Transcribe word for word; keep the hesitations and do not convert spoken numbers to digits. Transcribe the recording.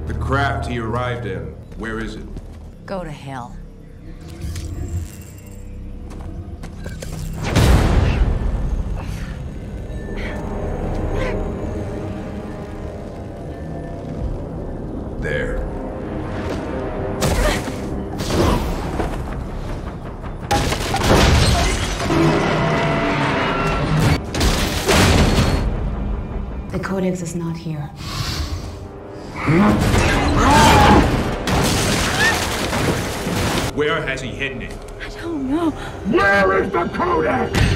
The craft he arrived in, where is it? Go to hell. There. The Codex is not here. Where has he hidden it? I don't know. Where is the Codex?